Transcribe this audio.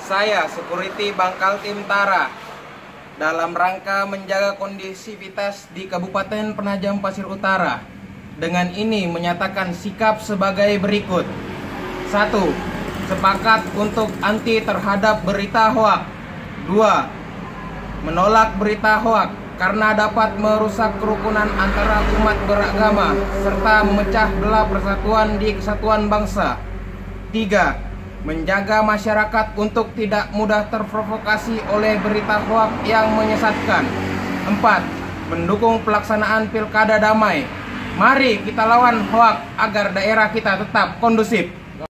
Saya, Security Bangkal Tim Tara, dalam rangka menjaga kondisivitas di Kabupaten Penajam Pasir Utara, dengan ini menyatakan sikap sebagai berikut. 1. Sepakat untuk anti terhadap berita hoak. 2. Menolak berita hoak karena dapat merusak kerukunan antara umat beragama serta memecah belah persatuan di kesatuan bangsa. 3. Menjaga masyarakat untuk tidak mudah terprovokasi oleh berita hoak yang menyesatkan. 4. Mendukung pelaksanaan pilkada damai. Mari kita lawan hoak agar daerah kita tetap kondusif.